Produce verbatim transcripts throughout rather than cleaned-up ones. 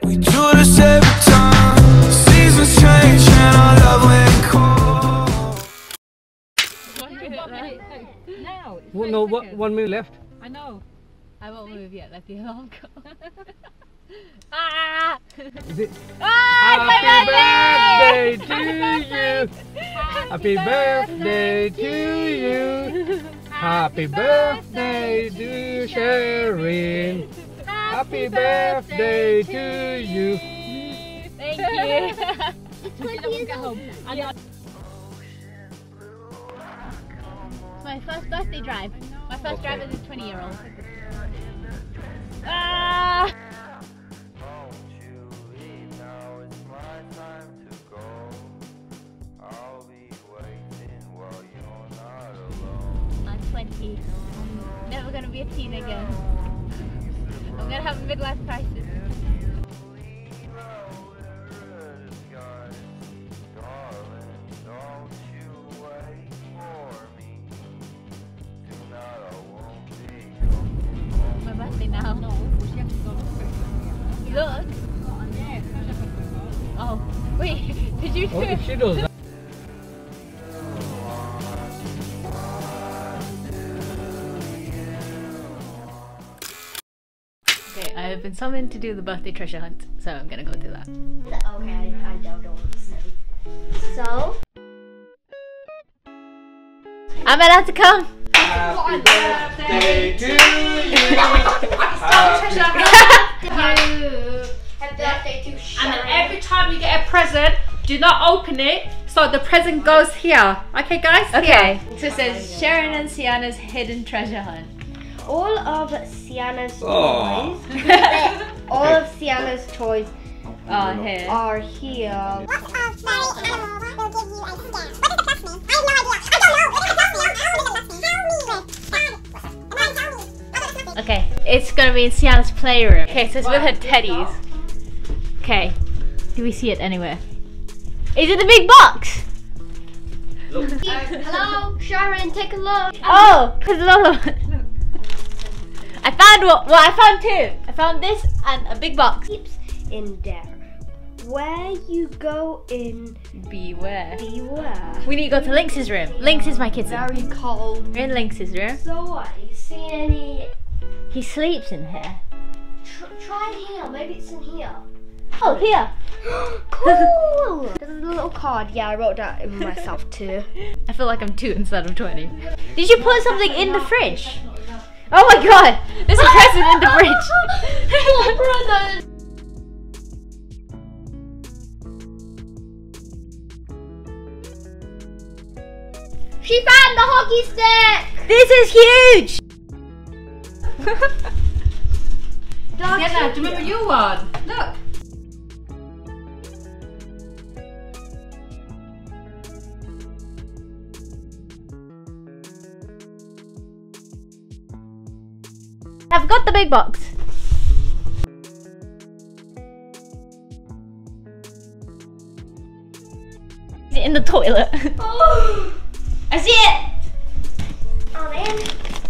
We do this every time. Seasons change and our love went cold. One minute left. Now. Well, no, what, one minute left. I know. I won't move yet. Let the alarm go. Ah! Is it? Ah, Happy birthday to you! Happy birthday to you! Happy birthday to Sharon! Happy birthday to you! Thank you! It's home. It's my first birthday drive. My first drive as a twenty year old. Ah! I'm twenty. Never gonna be a teen again. I'm gonna have a midlife crisis. My birthday now. Look. Oh, wait. Did you do Oh, it? if she does that. Okay, I have been summoned to do the birthday treasure hunt, so I'm gonna go do that. Okay, I, I don't know what to say. So? I'm allowed to come! Happy birthday to you! Happy birthday to And then every time you get a present, do not open it, so the present goes here. Okay, guys? Okay, so it says Sharon and Sienna's hidden treasure hunt. all of Sienna's Oh. toys. all of Sienna's toys Oh, here. are here. What of fairy animals will give you a scare? What is the plus mean? I have no idea. I don't know. What does the plus mean? I don't know what the plus mean. Tell me. Tell me. Okay, it's gonna be in Sienna's playroom. Okay, so it's with her teddies. Okay, do we see it anywhere? Is it the big box? Hello, Sharon, take a look. Oh, there's another one. I found what? Well, I found two. I found this and a big box. Keeps in there. Where you go in, Beware. beware. We need to go to Lynx's room. Lynx is my kitten. Very cold. We're in Lynx's room. So what? You see any? He sleeps in here. Tr try it here. Maybe it's in here. Oh, here. Cool. There's a little card. Yeah, I wrote that in myself too. I feel like I'm two instead of twenty. Did you put something in the fridge? Oh my god! There's a present in the fridge! She found the hockey stick! This is huge! Sienna, do you remember your one? Look. I've got the big box. Is it in the toilet? Oh, I see it! oh man.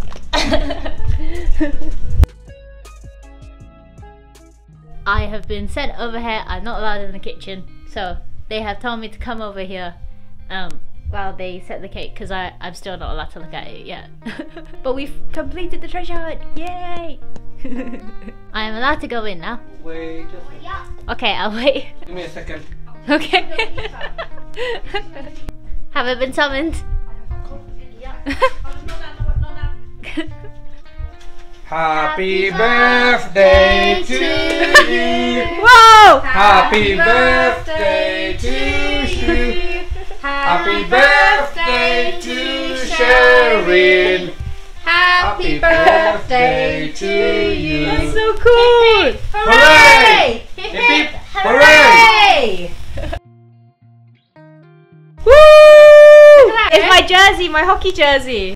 I have been sent over here. I'm not allowed in the kitchen, so they have told me to come over here um, while they set the cake, because I'm still not allowed to look at it yet. But we've completed the treasure hunt! Yay! I am allowed to go in now. Wait just a Yeah. Okay, I'll wait. Give me a second. Okay. Have I been summoned? Happy birthday to you! Whoa! Happy birthday to you! Happy birthday to Sharon! Happy birthday to you! That's so cool! Hooray! Hip hip hooray! Woo! It's my jersey, my hockey jersey.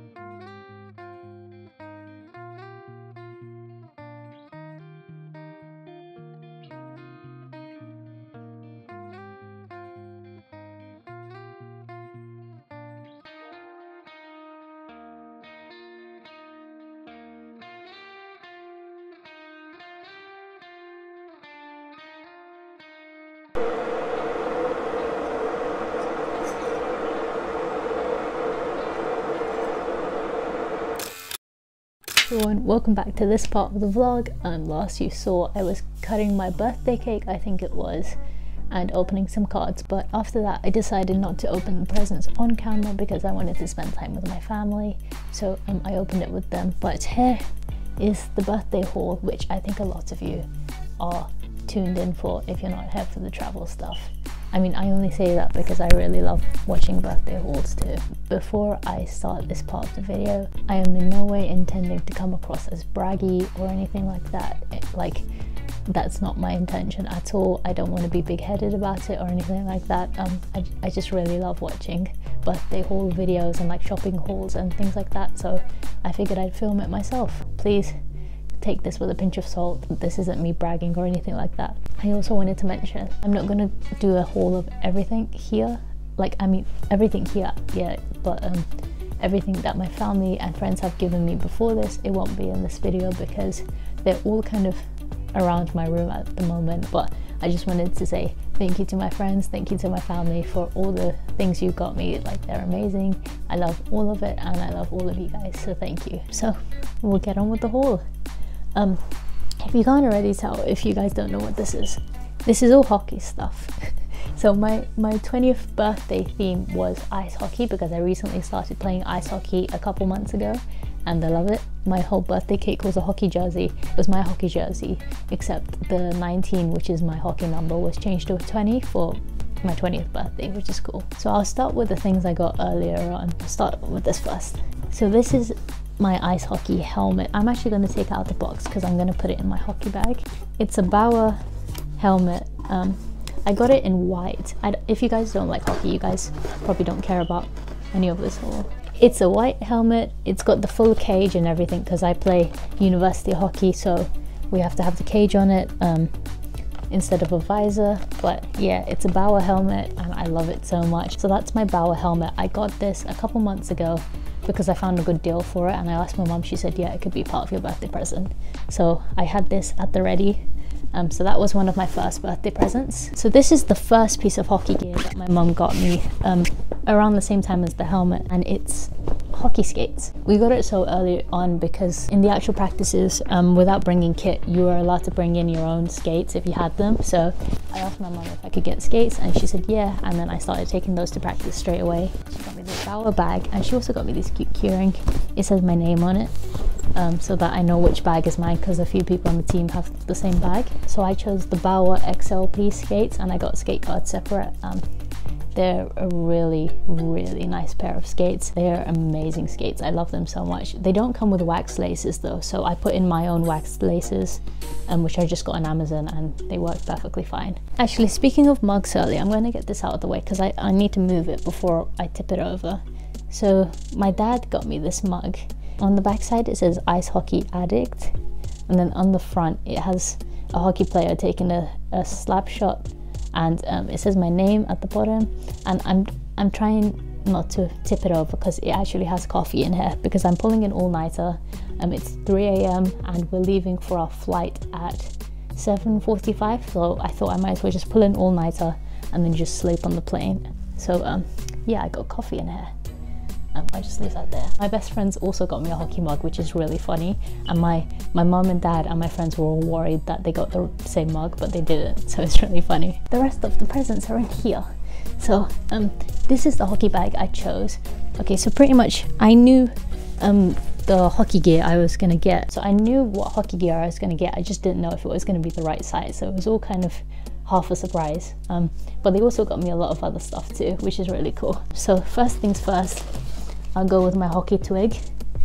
Everyone, welcome back to this part of the vlog. Um, last you saw I was cutting my birthday cake, I think it was, and opening some cards, but after that I decided not to open the presents on camera because I wanted to spend time with my family, so um, I opened it with them. But here is the birthday haul, which I think a lot of you are tuned in for if you're not here for the travel stuff. I mean, I only say that because I really love watching birthday hauls too. Before I start this part of the video, I am in no way intending to come across as braggy or anything like that. It, like, that's not my intention at all. I don't want to be big-headed about it or anything like that. Um, I, I just really love watching birthday haul videos and like shopping hauls and things like that, so I figured I'd film it myself. Please take this with a pinch of salt. This isn't me bragging or anything like that. I also wanted to mention, I'm not gonna do a haul of everything here. Like, I mean, everything here, yeah, but um, everything that my family and friends have given me before this, it won't be in this video because they're all kind of around my room at the moment. But I just wanted to say thank you to my friends, thank you to my family for all the things you got me. Like, they're amazing. I love all of it and I love all of you guys, so thank you. So we'll get on with the haul. Um, if you can't already tell, if you guys don't know what this is, this is all hockey stuff. So my, my twentieth birthday theme was ice hockey because I recently started playing ice hockey a couple months ago and I love it. My whole birthday cake was a hockey jersey. It was my hockey jersey, except the nineteen, which is my hockey number, was changed to a twenty for my twentieth birthday, which is cool. So I'll start with the things I got earlier on. I'll start with this first. So this is my ice hockey helmet. I'm actually going to take it out the box because I'm going to put it in my hockey bag. It's a Bauer helmet. Um, I got it in white. I, if you guys don't like hockey, you guys probably don't care about any of this haul. It's a white helmet. It's got the full cage and everything because I play university hockey, so we have to have the cage on it um, instead of a visor. But yeah, it's a Bauer helmet and I love it so much. So that's my Bauer helmet. I got this a couple months ago because I found a good deal for it and I asked my mum, she said yeah, it could be part of your birthday present. So I had this at the ready. Um, so that was one of my first birthday presents. So this is the first piece of hockey gear that my mum got me um, around the same time as the helmet, and it's hockey skates. We got it so early on because in the actual practices, um, without bringing kit, you were allowed to bring in your own skates if you had them. So I asked my mum if I could get skates and she said yeah, and then I started taking those to practice straight away. She got me this Bauer bag and she also got me this cute keyring. It says my name on it. Um, so that I know which bag is mine because a few people on the team have the same bag. So I chose the Bauer X L P skates and I got skate cards separate. Um, they're a really, really nice pair of skates. They're amazing skates. I love them so much. They don't come with wax laces though, so I put in my own wax laces, um, which I just got on Amazon, and they work perfectly fine. Actually, speaking of mugs earlier, I'm going to get this out of the way because I, I need to move it before I tip it over. So my dad got me this mug. On the back side it says Ice Hockey Addict, and then on the front it has a hockey player taking a, a slap shot, and um, it says my name at the bottom. And I'm I'm trying not to tip it over because it actually has coffee in here because I'm pulling an all-nighter. Um, it's three A M and we're leaving for our flight at seven forty-five, so I thought I might as well just pull an all-nighter and then just sleep on the plane. So um, yeah, I got coffee in here. Um, I just leave that there. My best friends also got me a hockey mug, which is really funny, and my my mum and dad and my friends were all worried that they got the same mug, but they didn't, so it's really funny. The rest of the presents are in here. So um, this is the hockey bag I chose. Okay, so pretty much I knew um, the hockey gear I was gonna get. So I knew what hockey gear I was gonna get, I just didn't know if it was gonna be the right size, so it was all kind of half a surprise. Um, but they also got me a lot of other stuff too, which is really cool. So first things first, I'll go with my hockey twig.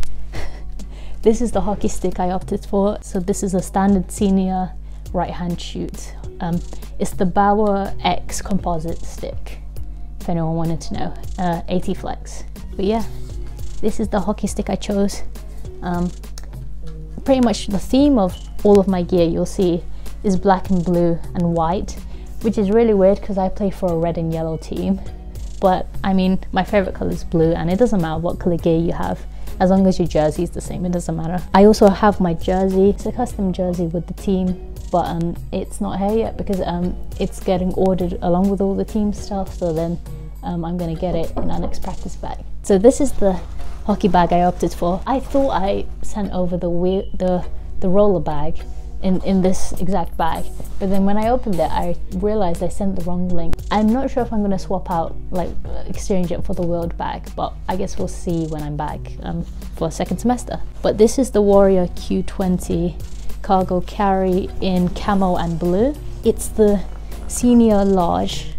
This is the hockey stick I opted for. So this is a standard senior right hand shoot. Um, it's the Bauer X composite stick, if anyone wanted to know, uh, eighty flex. But yeah, this is the hockey stick I chose. Um, pretty much the theme of all of my gear you'll see is black and blue and white, which is really weird because I play for a red and yellow team. But I mean, my favorite color is blue, and it doesn't matter what color gear you have, as long as your jersey is the same, it doesn't matter. I also have my jersey. It's a custom jersey with the team but um, it's not here yet because um, it's getting ordered along with all the team stuff. So then um, I'm gonna get it in our next practice bag. So this is the hockey bag I opted for. I thought I sent over the wheel, the the roller bag in in this exact bag, but then when I opened it, I realized I sent the wrong link. I'm not sure if I'm gonna swap out, like exchange it for the wheeled bag, but I guess we'll see when I'm back um, for second semester. But this is the Warrior Q twenty cargo carry in camo and blue. It's the senior large.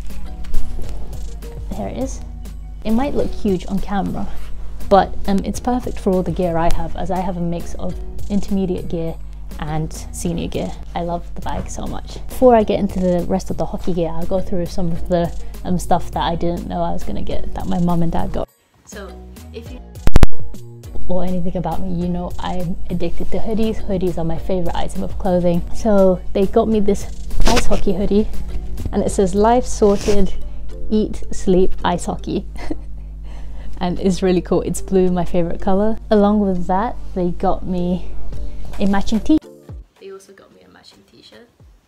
There it is. It might look huge on camera, but um, it's perfect for all the gear I have, as I have a mix of intermediate gear and senior gear. I love the bag so much. Before I get into the rest of the hockey gear, I'll go through some of the um, stuff that I didn't know I was gonna get, that my mum and dad got. So if you or anything about me, you know I'm addicted to hoodies. Hoodies are my favorite item of clothing. So they got me this ice hockey hoodie, and it says life sorted, eat, sleep, ice hockey. And it's really cool. It's blue, my favorite color. Along with that, they got me a matching tee. They also got me a matching t-shirt.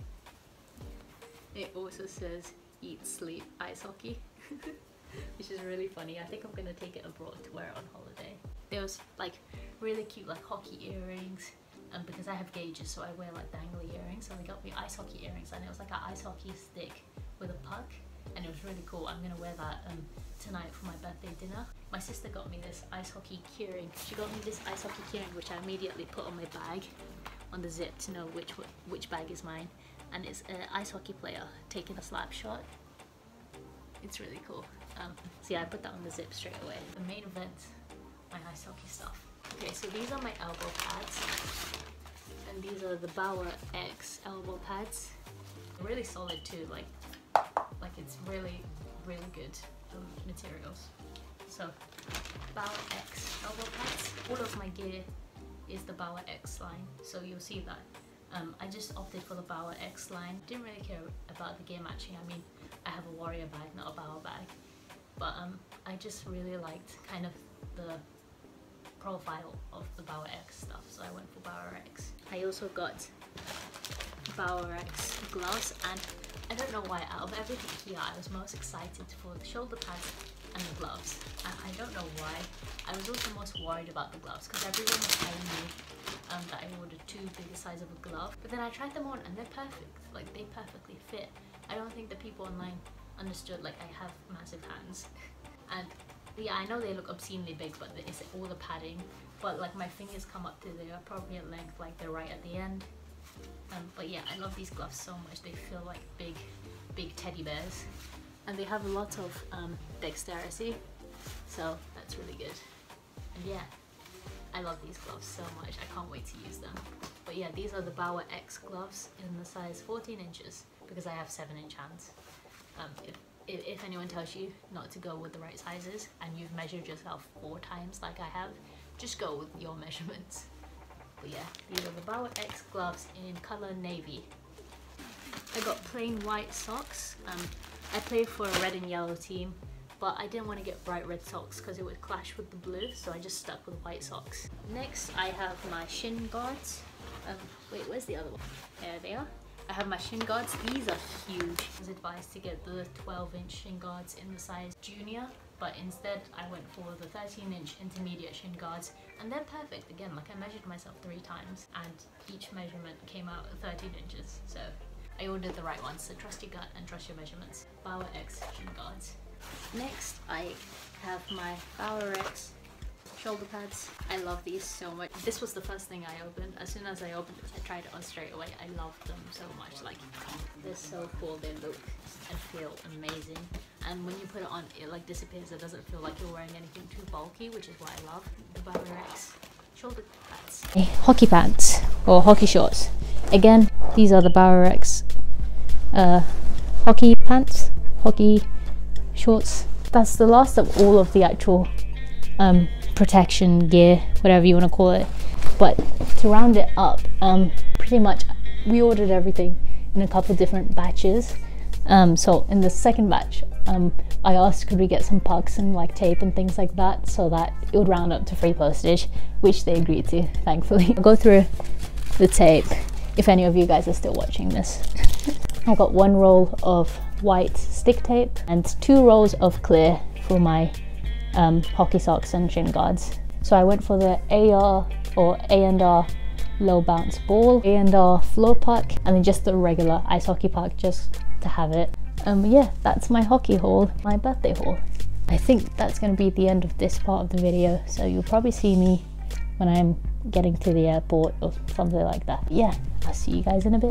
It also says eat, sleep, ice hockey. Which is really funny. I think I'm gonna take it abroad to wear it on holiday. There was like really cute like hockey earrings, and um, because I have gauges, so I wear like dangly earrings. So they got me ice hockey earrings, and it was like an ice hockey stick with a puck, and it was really cool. I'm gonna wear that um, tonight for my birthday dinner. My sister got me this ice hockey keyring. She got me this ice hockey keyring, which I immediately put on my bag, on the zip, to know which which bag is mine. And it's an ice hockey player taking a slap shot. It's really cool. Um, so yeah, I put that on the zip straight away. The main event, my ice hockey stuff. Okay, so these are my elbow pads, and these are the Bauer X elbow pads. Really solid too, like like it's really really good um, materials. So Bauer X elbow pads. All of my gear is the Bauer X line, so you'll see that. Um, I just opted for the Bauer X line. Didn't really care about the gear matching. I mean, I have a Warrior bag, not a Bauer bag. But um, I just really liked kind of the profile of the Bauer X stuff, so I went for Bauer X. I also got Bauer X gloves, and I don't know why, out of everything here, I was most excited for the shoulder pads and the gloves. And I don't know why. I was also most worried about the gloves, because everyone was telling me um, that I ordered too big a size of a glove. But then I tried them on and they're perfect, like they perfectly fit. I don't think the people online understood like I have massive hands. And yeah, I know they look obscenely big, but it's all the padding. But like my fingers come up to the appropriate length, like they're right at the end. Um, but yeah, I love these gloves so much. They feel like big, big teddy bears. And they have a lot of um, dexterity, so that's really good. And yeah, I love these gloves so much. I can't wait to use them. But yeah, these are the Bauer X gloves in the size fourteen inches, because I have seven inch hands. Um, if, if, if anyone tells you not to go with the right sizes and you've measured yourself four times like I have, just go with your measurements. But yeah, these are the Bauer X gloves in color navy. I got plain white socks. Um, I play for a red and yellow team, but I didn't want to get bright red socks because it would clash with the blue, so I just stuck with white socks. Next, I have my shin guards. Um, wait, where's the other one? There they are. I have my shin guards. These are huge. I was advised to get the twelve inch shin guards in the size junior, but instead I went for the thirteen inch intermediate shin guards, and they're perfect. Again, like I measured myself three times and each measurement came out at thirteen inches, so I ordered the right ones. So trust your gut and trust your measurements. Bauer X shin guards. Next, I have my Bauer X shoulder pads. I love these so much. This was the first thing I opened. As soon as I opened it, I tried it on straight away. I love them so much. Like, they're so cool. They look and feel amazing. And when you put it on, it like disappears. It doesn't feel like you're wearing anything too bulky, which is what I love. The Bauer X shoulder pads. Hockey pants or hockey shorts. Again, these are the Bauer X uh, hockey pants, hockey shorts. That's the last of all of the actual um, protection gear, whatever you want to call it. But to round it up, um, pretty much we ordered everything in a couple different batches. Um, so in the second batch, um, I asked could we get some pucks and like tape and things like that, so that it would round up to free postage, which they agreed to, thankfully. I'll go through the tape. if any of you guys are still watching this. I got one roll of white stick tape and two rolls of clear for my um, hockey socks and shin guards. So I went for the A R or A and R low bounce ball, A and R floor puck, and then just the regular ice hockey puck just to have it. Um, yeah, that's my hockey haul, my birthday haul. I think that's going to be the end of this part of the video, so you'll probably see me when I'm getting to the airport or something like that. Yeah, I'll see you guys in a bit.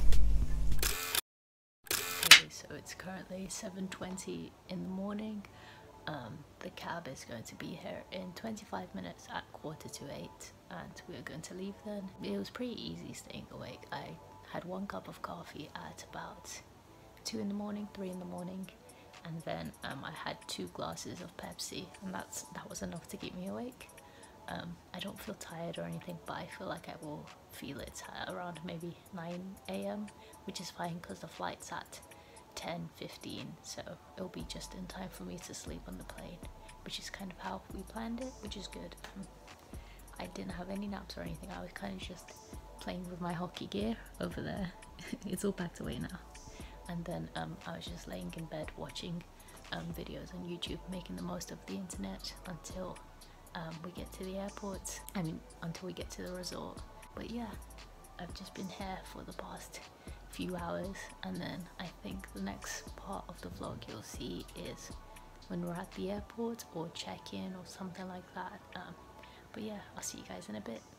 Okay, so it's currently seven twenty in the morning. Um, the cab is going to be here in twenty-five minutes at quarter to eight, and we are going to leave then. It was pretty easy staying awake. I had one cup of coffee at about two in the morning, three in the morning, and then um, I had two glasses of Pepsi, and that's that was enough to keep me awake. Um, I don't feel tired or anything, but I feel like I will feel it around maybe nine A M, which is fine because the flight's at ten fifteen, so it'll be just in time for me to sleep on the plane, which is kind of how we planned it, which is good. Um, I didn't have any naps or anything. I was kind of just playing with my hockey gear over there. It's all packed away now. And then um, I was just laying in bed watching um, videos on YouTube, making the most of the internet until um, we get to the airport. I mean, until we get to the resort. But yeah, I've just been here for the past few hours, and then I think the next part of the vlog you'll see is when we're at the airport or check-in or something like that. Um, but yeah, I'll see you guys in a bit.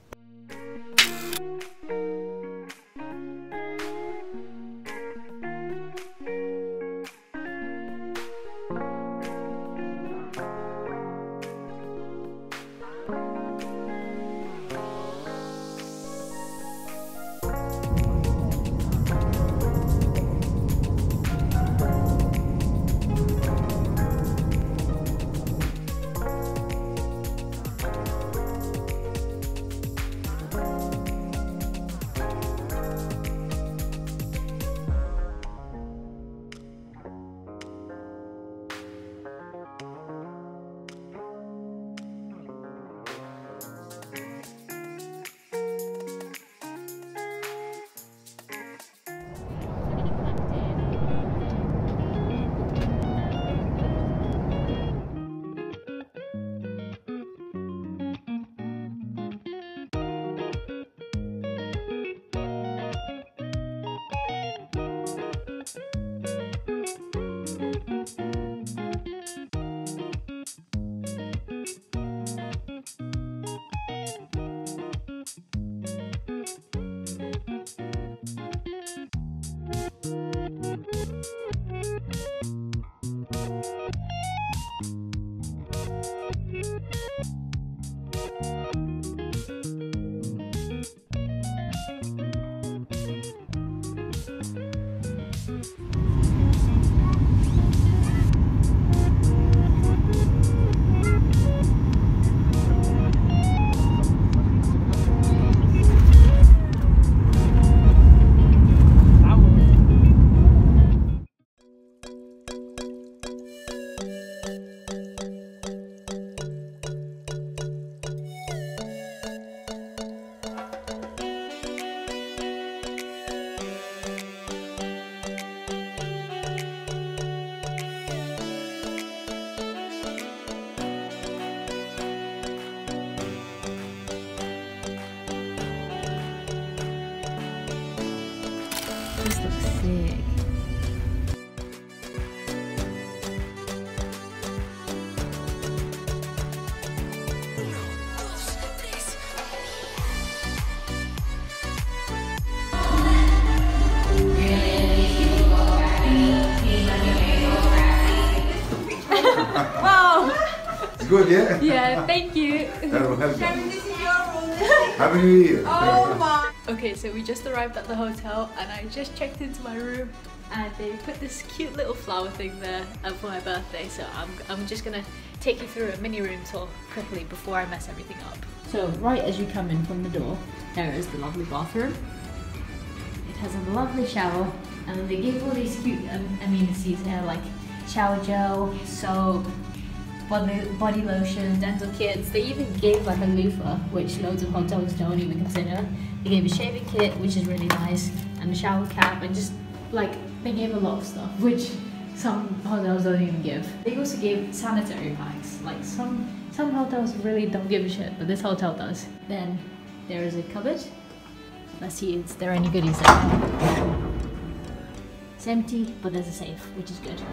This looks sick. Wow! It's good, yeah? Yeah, thank you. Happy New Year. Oh my. Okay, so we just arrived at the hotel and I just checked into my room and they put this cute little flower thing there uh, for my birthday, so I'm, I'm just gonna take you through a mini room tour quickly before I mess everything up. So right as you come in from the door, there is the lovely bathroom. It has a lovely shower, and then they gave all these cute um, amenities here like shower gel, soap, body, body lotion, dental kits. They even gave like a loofah, which loads of hotels don't even consider. They gave a shaving kit, which is really nice, and a shower cap, and just like they gave a lot of stuff, which some hotels don't even give. They also gave sanitary bags. Like some some hotels really don't give a shit, but this hotel does. Then there is a cupboard. Let's see if there are any goodies there. It's empty, but there's a safe, which is good.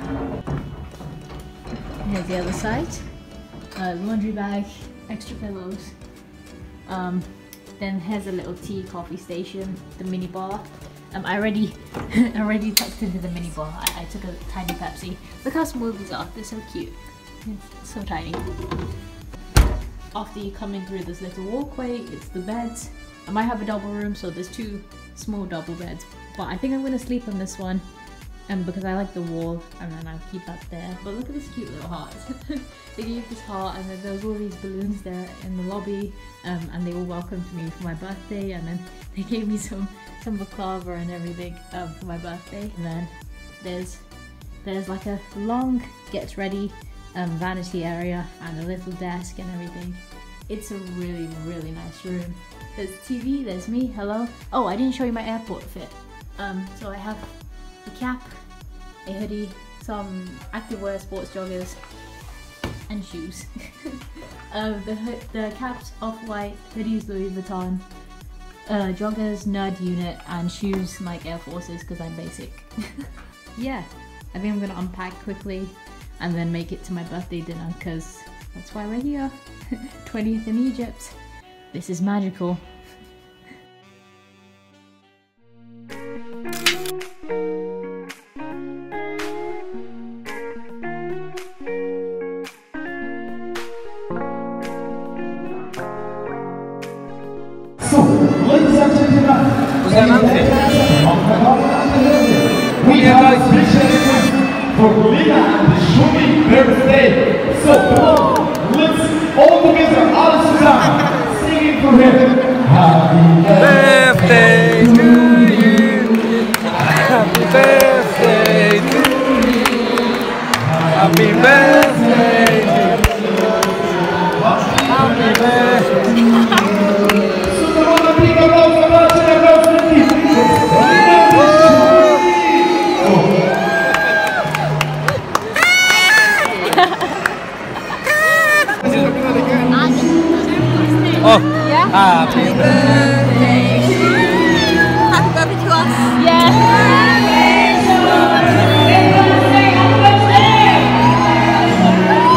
Here's the other side. Uh, laundry bag, extra pillows. Um, then here's a little tea coffee station, the mini bar. Um, I already, already tucked into the mini bar. I, I took a tiny Pepsi. Look how small these are. They're so cute. It's so tiny. After you come in through this little walkway, it's the beds. I might have a double room, so there's two small double beds. But I think I'm gonna sleep on this one, um, because I like the wall, and then I'll keep that there. But look at this cute little heart. They gave this heart, and then there was all these balloons there in the lobby, um, and they all welcomed me for my birthday, and then they gave me some some baklava and everything um, for my birthday. And then there's there's like a long gets ready um, vanity area and a little desk and everything. It's a really really nice room. There's a T V, there's me, hello. Oh, I didn't show you my airport fit. Um, so I have a cap, a hoodie, some activewear sports joggers, and shoes. um, the, the cap's off-white, hoodie's Louis Vuitton, uh, joggers, nerd unit, and shoes like Air Forces because I'm basic. Yeah, I think I'm gonna unpack quickly and then make it to my birthday dinner because that's why we're here. twentieth in Egypt. This is magical. So, ladies and gentlemen, we have a special request for Lina and the Shumi birthday. So, come on, let's all together, all together, singing for him. Happy birthday to you. Happy birthday to you. Happy birthday to you. Happy birthday to you. Oh, yeah. Happy birthday to you. Happy birthday to us. Yes. Happy birthday, happy birthday.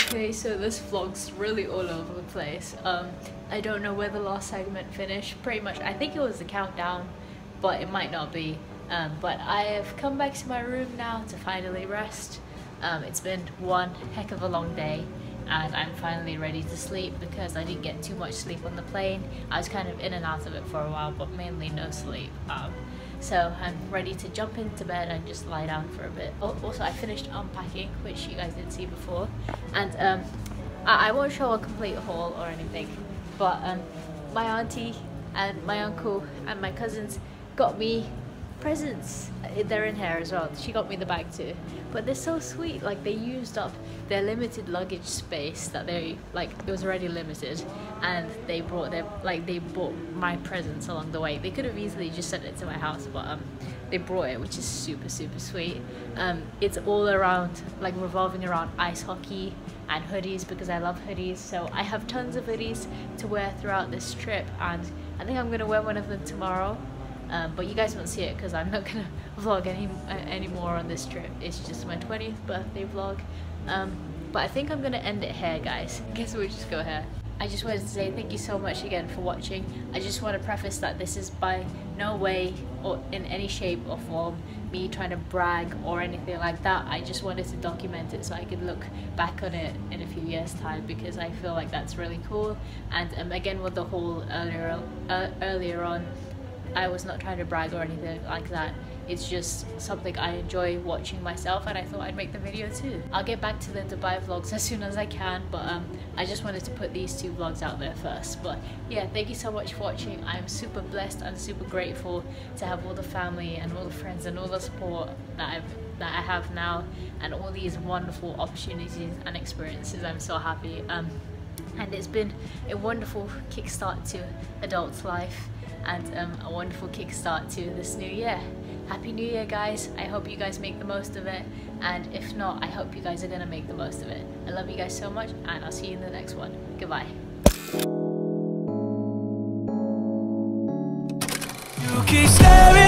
Okay, so this vlog's really all over the place. Um, I don't know where the last segment finished. Pretty much, I think it was the countdown, but it might not be. Um, but I have come back to my room now to finally rest. Um, it's been one heck of a long day, and I'm finally ready to sleep because I didn't get too much sleep on the plane. I was kind of in and out of it for a while, but mainly no sleep. Um, so I'm ready to jump into bed and just lie down for a bit. Oh, also, I finished unpacking, which you guys didn't see before, and um, I, I won't show a complete haul or anything, but um, my auntie and my uncle and my cousins got me presents. They're in here as well. She got me the bag too, but they're so sweet. Like, they used up their limited luggage space that they like it was already limited, and they brought their like they bought my presents along the way. They could have easily just sent it to my house, but um they brought it, which is super super sweet. Um it's all around, like, revolving around ice hockey and hoodies, because I love hoodies. So I have tons of hoodies to wear throughout this trip, and I think I'm gonna wear one of them tomorrow. Um, but you guys won't see it because I'm not gonna vlog any uh, anymore on this trip. It's just my twentieth birthday vlog. Um, but I think I'm gonna end it here, guys. I guess we'll just go here. I just wanted to say thank you so much again for watching. I just want to preface that this is by no way or in any shape or form me trying to brag or anything like that. I just wanted to document it so I could look back on it in a few years time, because I feel like that's really cool. And um, again, with the whole earlier uh, earlier on, I was not trying to brag or anything like that. It's just something I enjoy watching myself, and I thought I'd make the video too. I'll get back to the Dubai vlogs as soon as I can, but um, I just wanted to put these two vlogs out there first. But yeah, thank you so much for watching. I'm super blessed and super grateful to have all the family and all the friends and all the support that I've that I have now, and all these wonderful opportunities and experiences. I'm so happy. Um, and it's been a wonderful kickstart to adult life, and um, a wonderful kickstart to this new year. Happy New Year, guys. I hope you guys make the most of it, and if not, I hope you guys are gonna make the most of it. I love you guys so much, and I'll see you in the next one. Goodbye. You keep staring